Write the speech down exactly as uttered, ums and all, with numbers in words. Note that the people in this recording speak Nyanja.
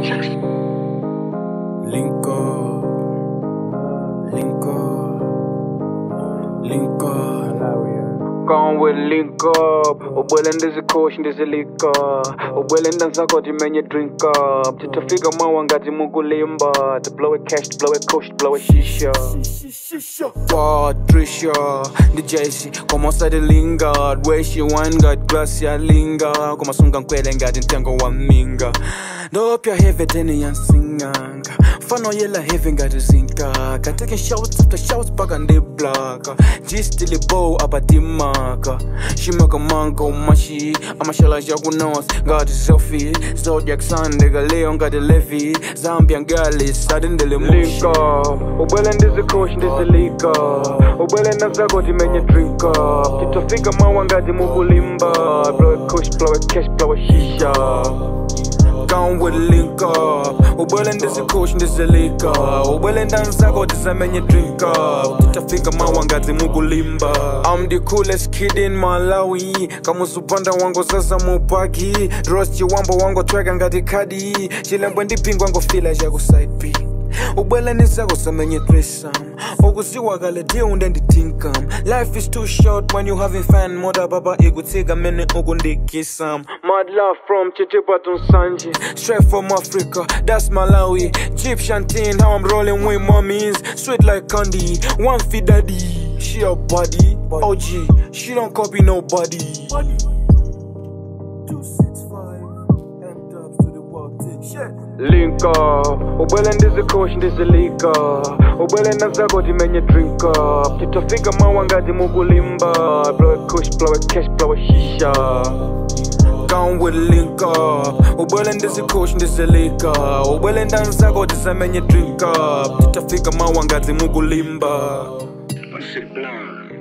Link up, link up, link up. Gone with link up. Ubwele ndizi kosh ndizi lika. Ubwele ndanza kodi menye drink up. Titafika mawa ngati mukulimba. To blow it cash, to blow it kush, to blow it shisha. Patricia, the J C, como sa de lingard. Where she wine got glass ya linga. Como sunga nkwele ngati ntengo wa minga. Dopya heavy teni ya singanga. Fano yela heavy ngati zinkaka. Taking shots after shots baga ndi blaka. Jistili bow apatimaka. She make a mango mashi. Amashala jagu north. Ngati Sophie. Zodiac Sunday galeo ngati Levi. Zambian galis sadindele mushi. Link up. Ubwele ndizi kosh ndizi lika. Ubwele ndanza kodi menye drink up. Titafika mawa ngati mukulimba. Blow it kush, blow it cash, blow it shisha. Gone with link up. Ubwele ndizi kosh ndizi lika. Ubwele ndanza kodi menye drink up. Titafika mawa ngati mukulimba. I'm the coolest kid in Malawi. Kamu supanda wango sasa mupaki. Rosti wambo wango traga ngati kadi. Chilembo ndipingwa ngo fila jago side B. Ubwele nizako samenye threesome. Okuziwa kale di unde nditinkam. Life is too short when you having fun. Moda baba igutiga mene ogundikisam. Mad love from Chichipa to Sanji. Straight from Africa, that's Malawi. Egyptian teen, how I'm rolling with mummies. Sweet like candy, one feed daddy. She a body, O G, she don't copy nobody. two six five, M-dubs to the world, take shit. Link up. Ubwele ndizi kosh ndizi lika. Ubwele ndanza kodi menye drink up. Titafika mawa ngati mukulimba. Blow it kush, blow it cash, blow it shisha. Gone with link up. Ubwele ndizi kosh ndizi lika. Ubwele ndanza kodi menye drink up. Titafika mawa ngati mukulimba. What's it plan?